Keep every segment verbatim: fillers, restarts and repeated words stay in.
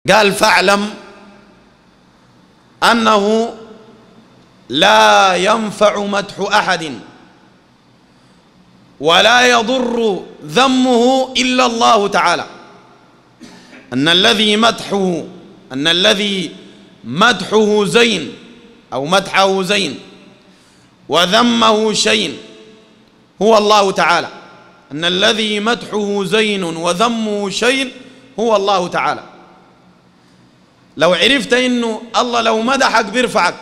قال فاعلم أنه لا ينفع مدح أحد ولا يضر ذمه إلا الله تعالى، أن الذي مدحه أن الذي مدحه زين أو مدحه زين وذمه شين هو الله تعالى، أن الذي مدحه زين وذمه شين هو الله تعالى. لو عرفت إنه الله لو مدحك بيرفعك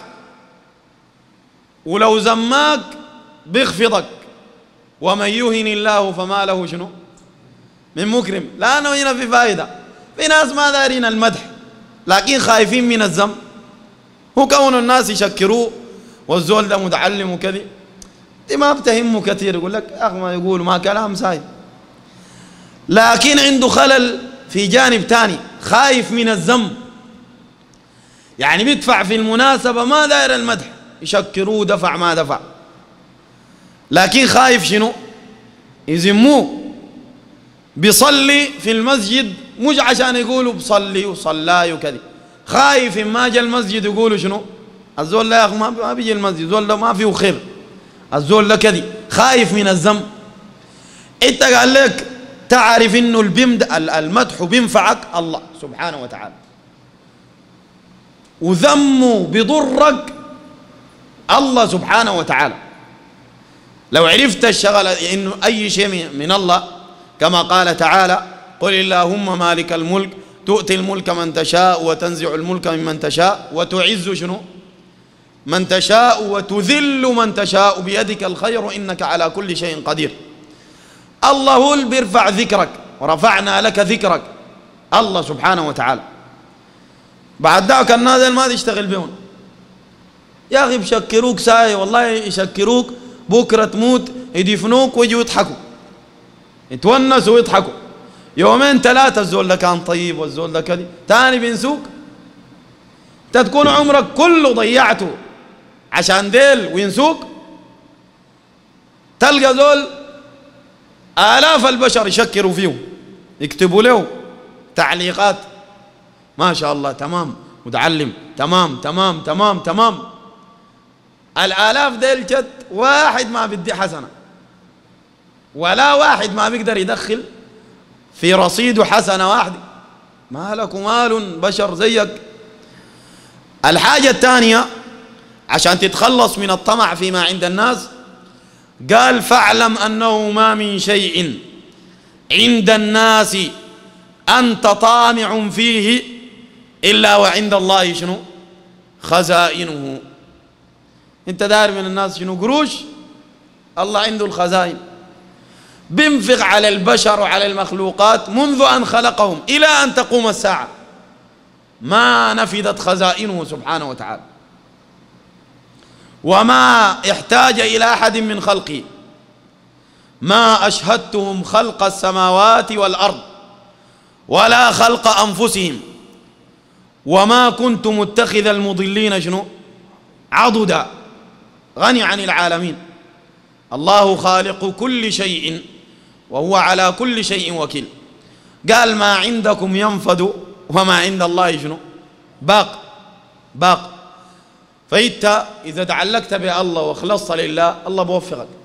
ولو ذماك بيخفضك، ومن يهن الله فما له شنو من مكرم. لأنه هنا في فائدة، في ناس ما دارين المدح لكن خايفين من الذم. هو كون الناس يشكروه والزول ده متعلم وكذا دي ما بتهمه كثير، يقول لك أخ ما يقول ما كلام سايب، لكن عنده خلل في جانب تاني، خايف من الذم. يعني بيدفع في المناسبة ما داير المدح، يشكروه دفع ما دفع، لكن خايف شنو يذموه. بيصلي في المسجد مش عشان يقولوا بصلي وصلاي وكذا، خايف ما جاء المسجد يقولوا شنو الزول ده يا اخي ما بيجي المسجد، الزول ده ما فيه خير، الزول ده كذا، خايف من الذم. انت قال لك تعرف انه البمد المدح بينفعك الله سبحانه وتعالى، وذمه بضرك الله سبحانه وتعالى. لو عرفت الشغل انه اي شيء من الله، كما قال تعالى قل اللهم مالك الملك تؤتي الملك من تشاء وتنزع الملك ممن تشاء وتعز شنو من تشاء وتذل من تشاء بيدك الخير انك على كل شيء قدير. الله هو اللي بيرفع ذكرك، ورفعنا لك ذكرك، الله سبحانه وتعالى. بعد ذاك الناس ما تشتغل بهم يا اخي، بشكروك ساي والله يشكروك، بكره تموت يدفنوك ويجوا يضحكوا يتونسوا ويضحكوا يومين ثلاثه، الزول ده كان طيب والزول ده كذا، ثاني بينسوك. انت تكون عمرك كله ضيعته عشان ديل وينسوك. تلقى زول آلاف البشر يشكروا فيه، يكتبوا له تعليقات ما شاء الله تمام، متعلم تمام تمام تمام تمام. الآلاف ديل جد واحد ما بدي حسنة، ولا واحد ما بيقدر يدخل في رصيده حسنة واحدة. ما لك مال بشر زيك. الحاجة الثانية عشان تتخلص من الطمع فيما عند الناس، قال فاعلم أنه ما من شيء عند الناس أنت طامع فيه إلا وعند الله شنو خزائنه. انت داير من الناس شنو قروش، الله عنده الخزائن، بينفق على البشر وعلى المخلوقات منذ أن خلقهم إلى أن تقوم الساعة، ما نفدت خزائنه سبحانه وتعالى، وما احتاج إلى أحد من خلقه. ما أشهدتهم خلق السماوات والأرض ولا خلق أنفسهم وما كنت متخذ المضلين شنو عضدا، غني عن العالمين. الله خالق كل شيء وهو على كل شيء وكيل. قال ما عندكم ينفد وما عند الله شنو باق باق. فإنت إذا تعلقت بالله وخلصت لله الله بوفقك.